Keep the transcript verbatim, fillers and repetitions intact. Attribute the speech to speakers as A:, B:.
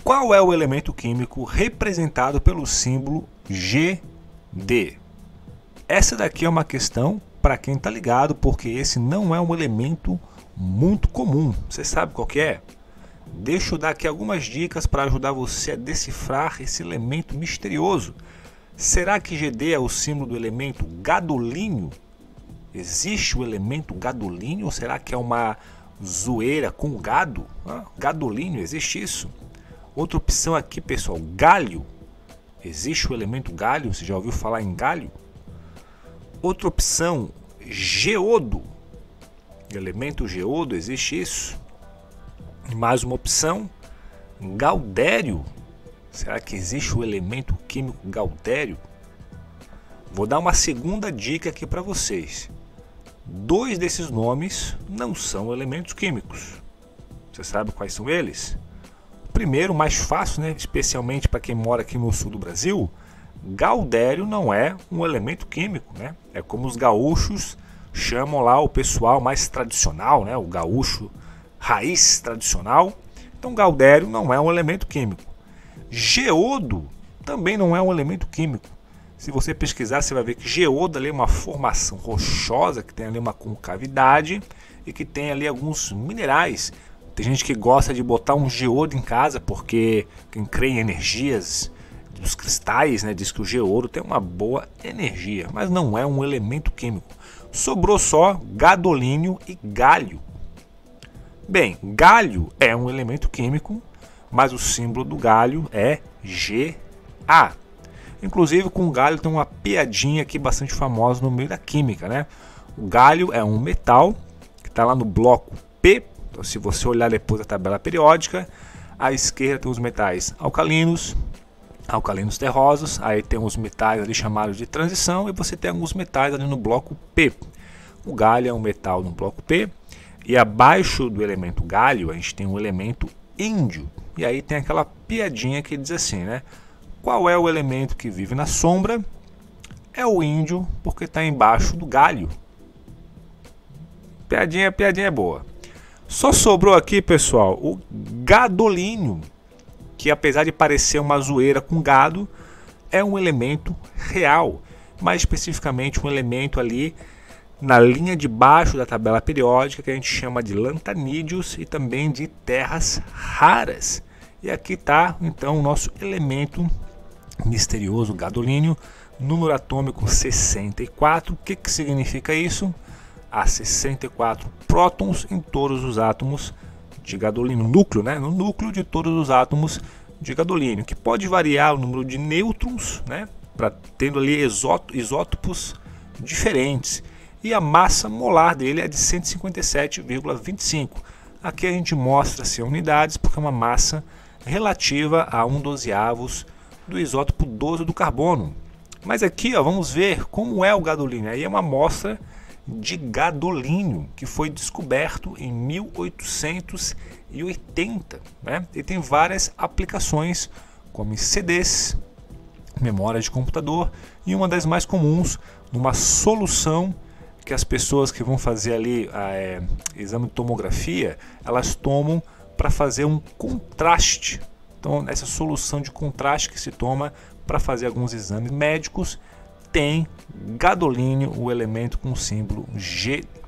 A: Qual é o elemento químico representado pelo símbolo G D? Essa daqui é uma questão para quem está ligado, porque esse não é um elemento muito comum. Você sabe qual que é? Deixa eu dar aqui algumas dicas para ajudar você a decifrar esse elemento misterioso. Será que G D é o símbolo do elemento gadolínio? Existe o elemento gadolínio ou será que é uma zoeira com gado? Ah, gadolínio, existe isso? Outra opção aqui, pessoal, gálio. Existe o elemento gálio? Você já ouviu falar em gálio? Outra opção, geodo. Elemento geodo, existe isso? E mais uma opção, gaudério. Será que existe o elemento químico gaudério? Vou dar uma segunda dica aqui para vocês. Dois desses nomes não são elementos químicos. Você sabe quais são eles? O primeiro, mais fácil, né? Especialmente para quem mora aqui no sul do Brasil, gaudério não é um elemento químico, né? É como os gaúchos chamam lá o pessoal mais tradicional, né? O gaúcho raiz tradicional. Então gaudério não é um elemento químico. Geodo também não é um elemento químico. Se você pesquisar, você vai ver que geodo ali é uma formação rochosa que tem ali uma concavidade e que tem ali alguns minerais. Tem gente que gosta de botar um geodo em casa porque quem crê em energias dos cristais, né, diz que o geodo tem uma boa energia, mas não é um elemento químico. Sobrou só gadolínio e gálio. Bem, gálio é um elemento químico, mas o símbolo do gálio é G A. Inclusive com o gálio tem uma piadinha aqui bastante famosa no meio da química, né? O gálio é um metal que está lá no bloco P. Então, se você olhar depois a tabela periódica, à esquerda tem os metais alcalinos, alcalinos terrosos, aí tem os metais ali chamados de transição e você tem alguns metais ali no bloco P. O gálio é um metal no bloco P e abaixo do elemento gálio a gente tem um elemento índio. E aí tem aquela piadinha que diz assim, né? Qual é o elemento que vive na sombra? É o índio, porque está embaixo do galho. Piadinha, piadinha boa. Só sobrou aqui, pessoal, o gadolínio, que apesar de parecer uma zoeira com gado, é um elemento real. Mais especificamente um elemento ali na linha de baixo da tabela periódica, que a gente chama de lantanídeos e também de terras raras. E aqui está, então, o nosso elemento misterioso gadolínio, número atômico sessenta e quatro. O que, que significa isso? Há sessenta e quatro prótons em todos os átomos de gadolínio, núcleo, né? No núcleo de todos os átomos de gadolínio, que pode variar o número de nêutrons, né? Pra, tendo ali isótopos diferentes. E a massa molar dele é de cento e cinquenta e sete vírgula vinte e cinco. Aqui a gente mostra assim, unidades porque é uma massa relativa a um dozeavos do isótopo doze do carbono. Mas aqui ó, vamos ver como é o gadolínio. Aí é uma amostra de gadolínio que foi descoberto em mil oitocentos e oitenta, né? E tem várias aplicações como em C Ds, memória de computador e uma das mais comuns numa solução que as pessoas que vão fazer ali é, exame de tomografia, elas tomam para fazer um contraste. Então, essa solução de contraste que se toma para fazer alguns exames médicos tem gadolínio, o elemento com o símbolo G